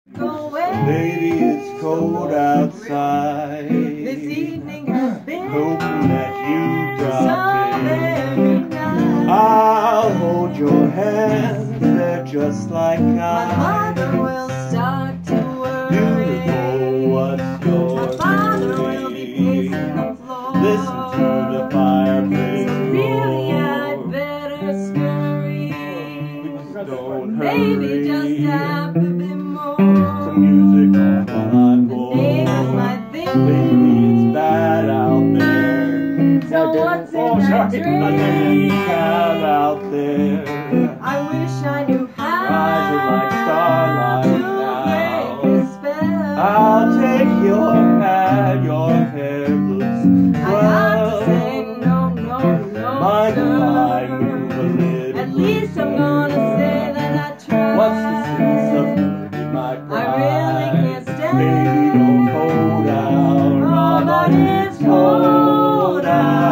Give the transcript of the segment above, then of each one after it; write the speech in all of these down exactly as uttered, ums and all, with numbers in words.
Baby, it's cold outside. This evening has been hoping that you so drop very in. nice. I'll hold your hands, they're just like My ice. mother will start to worry. Beautiful, what's your My father will be pacing the floor. Listen to the fireplace So really I'd better scurry. Don't hurry. Maybe just half a bit more. Some music on while I pour. The neighbors might think Baby, it's bad out there. So what's Oh, in that sorry. drink? I think it's bad out there. I wish I knew how Eyes are like starlight now. to break the spell. I'll take your hat, your hair looks I well. got to say no, no, no, Mind if sir. I move a little? At least I'm gonna say that I tried. What's the sense of hurting my pride? I really can't stand. Baby, don't hold out. Oh, but it's cold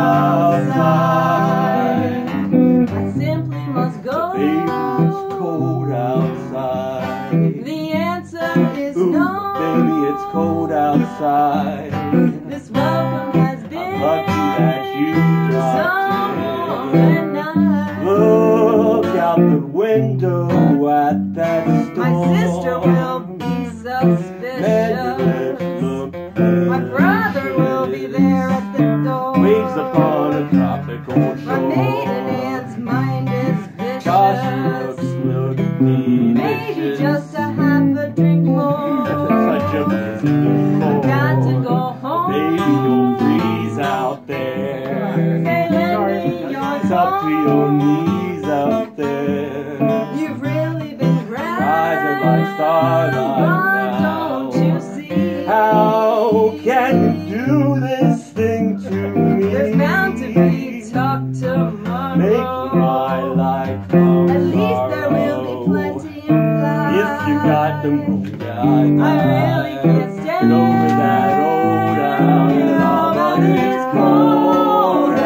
outside. I simply must go. Baby, it's cold outside. The answer is Ooh, no. baby, it's cold outside. This welcome has been I'm lucky that you so dropped in. and nice. Look out the window at that storm. My sister will be Man, your lips suspicious. look pale. My brother will be there at the door. Waves upon a tropical My shore. maiden aunt's mind is Gosh, looks vicious. look Maybe delicious. just to have a drink more. Such a beautiful. Got to go home. Baby, you'll freeze out there. Hey, lend me your It's up to your phone. knees out there. You've really been grand. Eyes are like starlight But now. don't you see? How can you do this thing to me? There's bound to be talk tomorrow. Make my life come At least there will be sorrow. plenty implied. If you got them, yeah, I I really can't stand Get over that old town, Oh, but but it's it's cold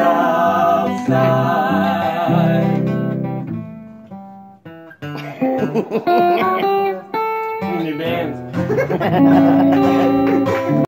outside. Too many bands.